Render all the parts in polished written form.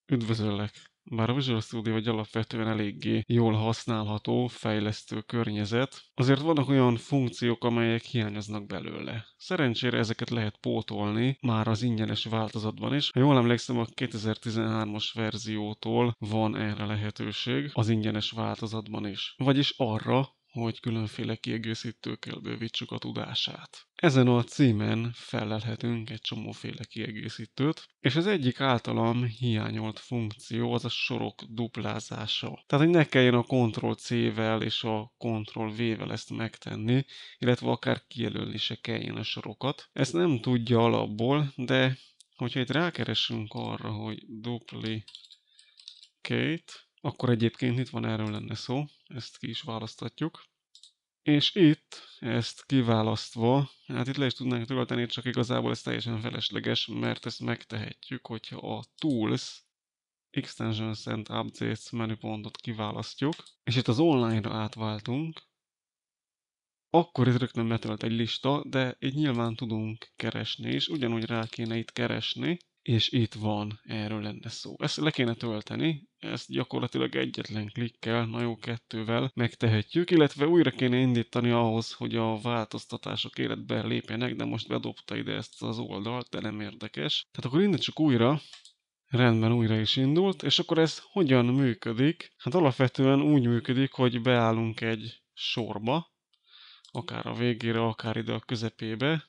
Üdvözöllek! Bár a Visual Studio egy alapvetően eléggé jól használható, fejlesztő környezet, azért vannak olyan funkciók, amelyek hiányoznak belőle. Szerencsére ezeket lehet pótolni már az ingyenes változatban is. Ha jól emlékszem, a 2013-as verziótól van erre lehetőség az ingyenes változatban is. Vagyis arra, hogy különféle kiegészítőkkel bővítsük a tudását. Ezen a címen felelhetünk egy csomóféle kiegészítőt, és az egyik általam hiányolt funkció az a sorok duplázása. Tehát, hogy ne kelljen a Ctrl-C-vel és a Ctrl-V-vel ezt megtenni, illetve akár kijelölni se kelljen a sorokat. Ezt nem tudja alapból, de hogyha itt rákeresünk arra, hogy duplicate, akkor egyébként itt van, erről lenne szó, ezt ki is választatjuk. És itt, ezt kiválasztva, hát itt le is tudnánk tölteni, csak igazából ez teljesen felesleges, mert ezt megtehetjük, hogyha a Tools, Extensions and Updates menüpontot kiválasztjuk, és itt az online-ra átváltunk, akkor itt rögtön betölt egy lista, de itt nyilván tudunk keresni, és ugyanúgy rá kéne itt keresni, és itt van, erről lenne szó. Ezt le kéne tölteni, ezt gyakorlatilag egyetlen klikkel, na jó, kettővel megtehetjük, illetve újra kéne indítani ahhoz, hogy a változtatások életbe lépjenek, de most bedobta ide ezt az oldalt, de nem érdekes. Tehát akkor indítsuk újra, rendben, újra is indult, és akkor ez hogyan működik? Hát alapvetően úgy működik, hogy beállunk egy sorba, akár a végére, akár ide a közepébe,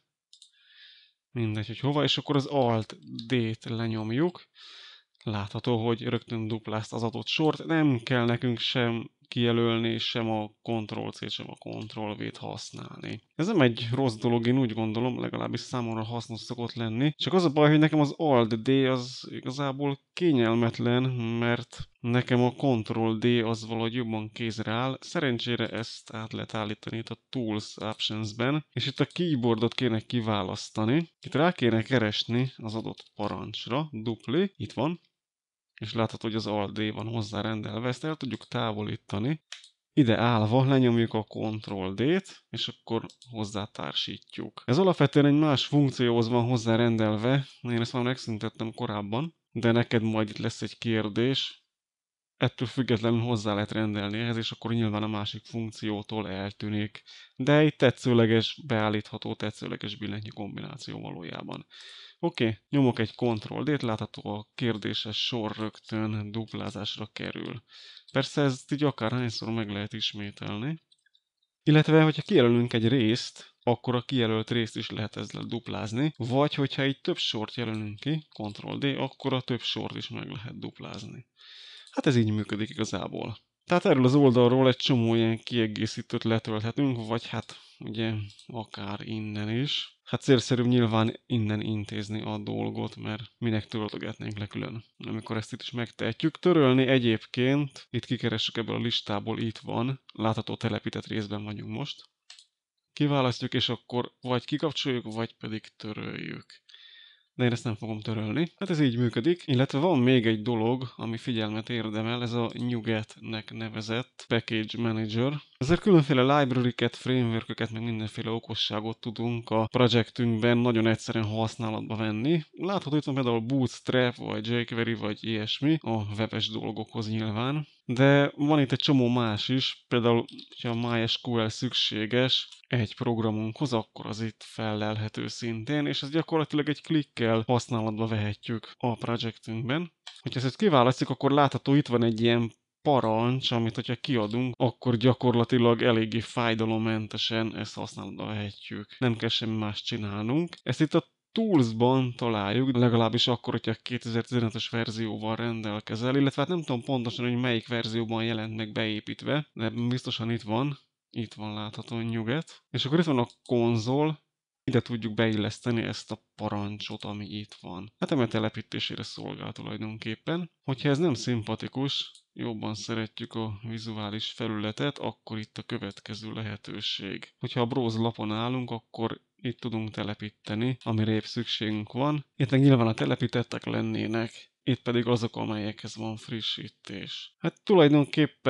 mindegy, hogy hova, és akkor az Alt-D-t lenyomjuk. Látható, hogy rögtön duplázta az adott sort, nem kell nekünk sem kijelölni, sem a Ctrl-C, sem a Ctrl-V-t használni. Ez nem egy rossz dolog, én úgy gondolom, legalábbis számomra hasznos szokott lenni. Csak az a baj, hogy nekem az Alt-D az igazából kényelmetlen, mert nekem a Ctrl-D az valahogy jobban kézre áll. Szerencsére ezt át lehet állítani itt a Tools Options-ben, és itt a keyboardot kéne kiválasztani. Itt rá kéne keresni az adott parancsra, dupli, itt van, és látható, hogy az Alt-D van hozzárendelve, ezt el tudjuk távolítani. Ide állva lenyomjuk a Ctrl-D-t, és akkor hozzátársítjuk. Ez alapvetően egy más funkcióhoz van hozzárendelve, én ezt már megszüntettem korábban, de neked majd itt lesz egy kérdés, ettől függetlenül hozzá lehet rendelni ehhez, és akkor nyilván a másik funkciótól eltűnik. De egy tetszőleges, beállítható, tetszőleges billentyű kombináció valójában. Oké, nyomok egy Ctrl-D-t, látható a kérdéses sor rögtön duplázásra kerül. Persze ezt így akárhányszor meg lehet ismételni. Illetve, hogyha kijelölünk egy részt, akkor a kijelölt részt is lehet ezzel duplázni, vagy hogyha egy több sort jelölünk ki, Ctrl-D, akkor a több sort is meg lehet duplázni. Hát ez így működik igazából. Tehát erről az oldalról egy csomó ilyen kiegészítőt letölthetünk, vagy hát ugye akár innen is. Hát célszerűbb nyilván innen intézni a dolgot, mert minek töltögetnénk le külön, amikor ezt itt is megtehetjük. Törölni egyébként, itt kikeressük ebből a listából, itt van, látható telepített részben vagyunk most. Kiválasztjuk, és akkor vagy kikapcsoljuk, vagy pedig töröljük. De én ezt nem fogom törölni. Hát ez így működik, illetve van még egy dolog, ami figyelmet érdemel, ez a NuGet-nek nevezett Package Manager. Ezzel különféle library-ket, framework-öket, meg mindenféle okosságot tudunk a projektünkben nagyon egyszerűen használatba venni. Látható, itt van például Bootstrap, vagy jQuery, vagy ilyesmi, a webes dolgokhoz nyilván. De van itt egy csomó más is, például, ha a MySQL szükséges egy programunkhoz, akkor az itt fellelhető szintén, és ezt gyakorlatilag egy klikkel használatba vehetjük a projektünkben. Hogyha ezt kiválasztjuk, akkor látható, itt van egy ilyen parancs, amit hogyha kiadunk, akkor gyakorlatilag eléggé fájdalommentesen ezt használatba vehetjük. Nem kell semmi más csinálnunk. Ezt itt a Tools-ban találjuk, legalábbis akkor, hogyha 2015-ös verzióval rendelkezel, illetve hát nem tudom pontosan, hogy melyik verzióban jelent meg beépítve, de biztosan itt van látható NuGet. És akkor itt van a konzol, ide tudjuk beilleszteni ezt a parancsot, ami itt van. Hát eme telepítésére szolgál tulajdonképpen. Hogyha ez nem szimpatikus, jobban szeretjük a vizuális felületet, akkor itt a következő lehetőség. Hogyha a browse lapon állunk, akkor itt tudunk telepíteni, amire épp szükségünk van. Itt meg nyilván a telepítettek lennének, itt pedig azok, amelyekhez van frissítés. Hát tulajdonképpen itt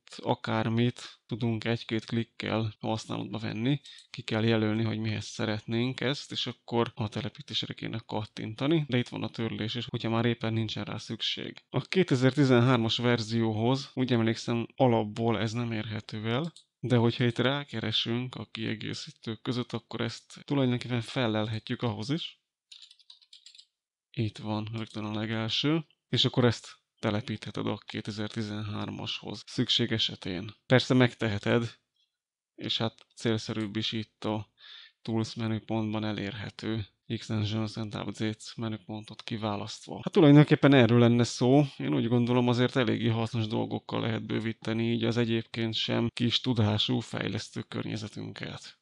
akármit tudunk egy-két klikkel használatba venni, ki kell jelölni, hogy mihez szeretnénk ezt, és akkor a telepítésre kéne kattintani, de itt van a törlés is, hogyha már éppen nincsen rá szükség. A 2013-as verzióhoz úgy emlékszem alapból ez nem érhető el, de hogyha itt rákeresünk a kiegészítők között, akkor ezt tulajdonképpen fellelhetjük ahhoz is. Itt van rögtön a legelső, és akkor ezt telepítheted a 2013-ashoz szükség esetén. Persze megteheted, és hát célszerűbb is itt a Tools menüpontban elérhető Extensions and Updates menüpontot kiválasztva. Hát tulajdonképpen erről lenne szó. Én úgy gondolom azért eléggé hasznos dolgokkal lehet bővíteni így az egyébként sem kis tudású fejlesztő környezetünket.